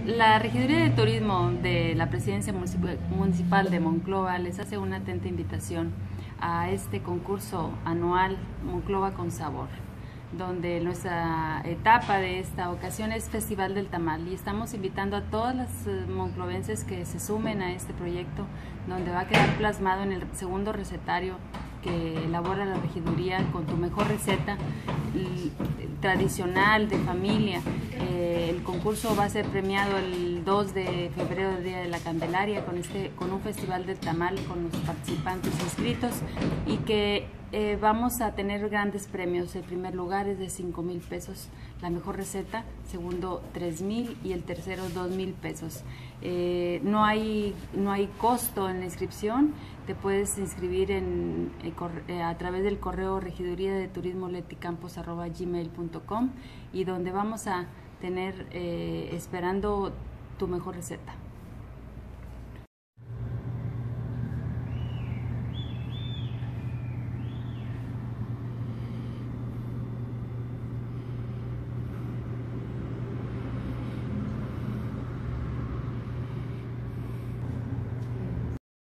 La Regiduría de Turismo de la Presidencia Municipal de Monclova les hace una atenta invitación a este concurso anual Monclova con Sabor, donde nuestra etapa de esta ocasión es Festival del Tamal, y estamos invitando a todas las monclovenses que se sumen a este proyecto, donde va a quedar plasmado en el segundo recetario que elabora la regiduría con tu mejor receta tradicional de familia. El concurso va a ser premiado el 2 de febrero, el Día de la Candelaria, con un festival del tamal con los participantes inscritos, y que vamos a tener grandes premios. El primer lugar es de 5,000 pesos, la mejor receta, segundo 3,000 y el tercero 2,000 pesos. No hay costo en la inscripción. Te puedes inscribir a través del correo regiduría-de-turismo-leticampos@gmail.com, y donde vamos a tener esperando tu mejor receta.